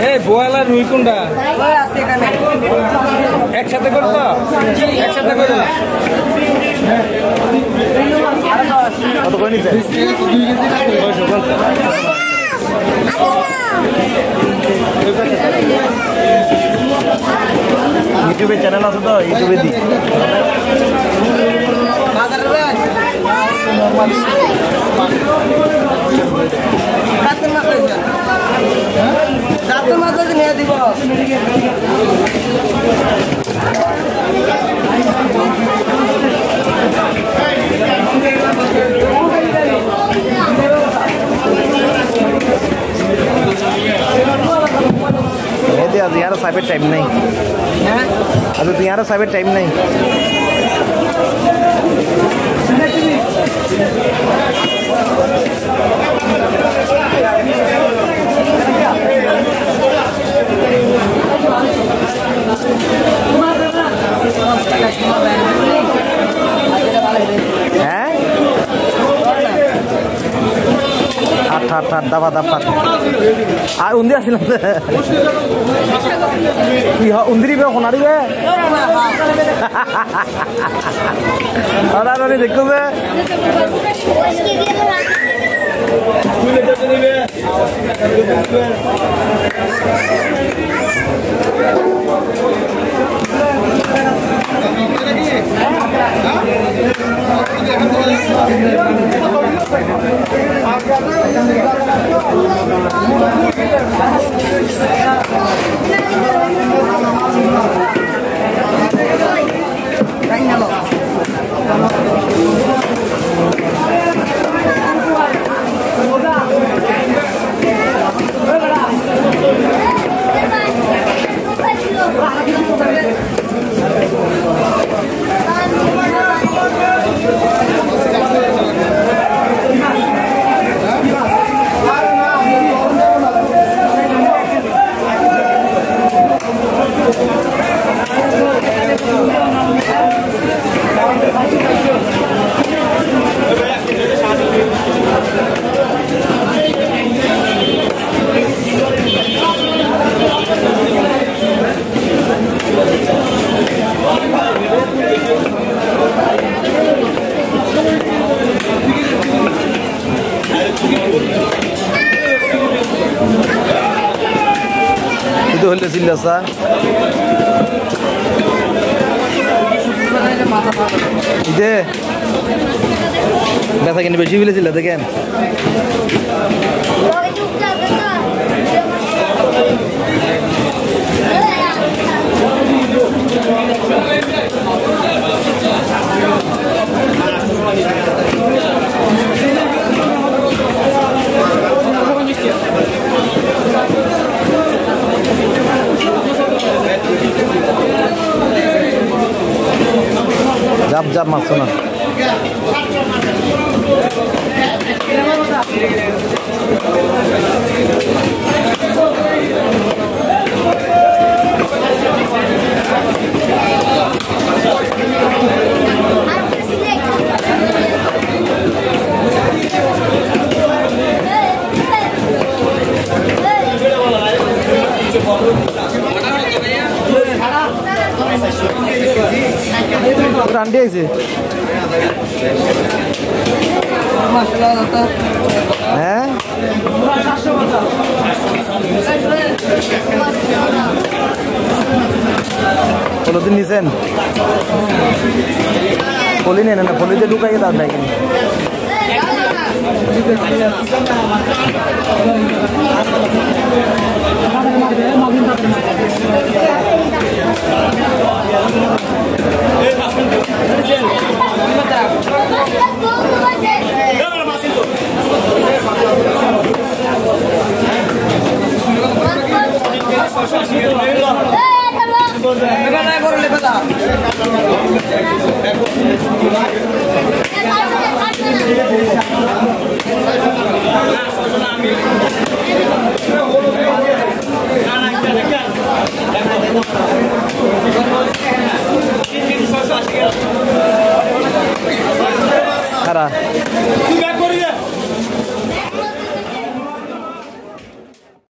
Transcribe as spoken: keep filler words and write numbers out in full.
এই বোয়ালা রুই কোনটা একসাথে করতো একসাথে করে কত করে নিচ্ছে ইউটিউবে চ্যানেল আছে তো ইউটিউবে দিই জাতের মাছ নিয়ে দিব आज यार साइबर टाइम नहीं अभी तो यार साइबर टाइम नहीं हैं आठ आठ आठ दफा दफा আর উন্দি আসিলাম কি উন্দিরিবে সোনারিবে আরে দেখো যে itu hal silasa ide ব্যথা কিনে বেশি ফেলেছিল দেখেন jab jab masuk na Randi aja. Eh? Kalau tu nisen, poli ni nana poli tu luka kita ada lagi.